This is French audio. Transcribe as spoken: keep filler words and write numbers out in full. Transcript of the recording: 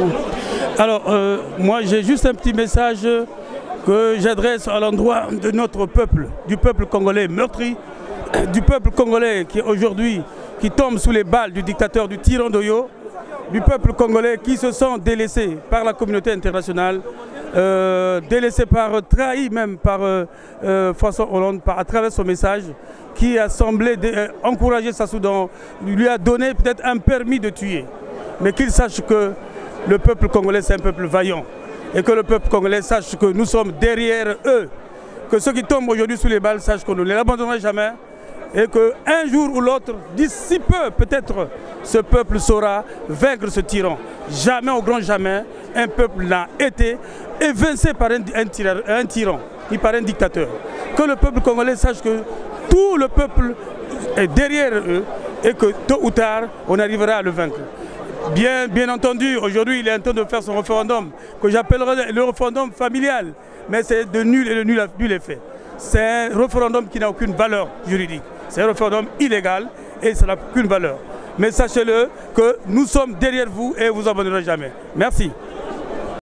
Alors, euh, moi j'ai juste un petit message que j'adresse à l'endroit de notre peuple, du peuple congolais meurtri, du peuple congolais qui aujourd'hui qui tombe sous les balles du dictateur, du tyran d'Oyo, du peuple congolais qui se sent délaissé par la communauté internationale, euh, délaissé par, trahi même par euh, euh, François Hollande par, à travers son message, qui a semblé euh, encourager Sassoudan, lui a donné peut-être un permis de tuer. Mais qu'il sache que le peuple congolais c'est un peuple vaillant et que le peuple congolais sache que nous sommes derrière eux, que ceux qui tombent aujourd'hui sous les balles sachent qu'on ne les abandonnera jamais. Et qu'un jour ou l'autre, d'ici peu, peut-être, ce peuple saura vaincre ce tyran. Jamais, au grand jamais, un peuple n'a été évincé par un, un, tyran, un tyran, ni par un dictateur. Que le peuple congolais sache que tout le peuple est derrière eux et que tôt ou tard, on arrivera à le vaincre. Bien, bien entendu, aujourd'hui, il est en train de faire son référendum, que j'appellerai le référendum familial, mais c'est de nul et de nul, nul effet. C'est un référendum qui n'a aucune valeur juridique. C'est un référendum illégal et ça n'a aucune valeur. Mais sachez-le que nous sommes derrière vous et vous abandonnerez jamais. Merci.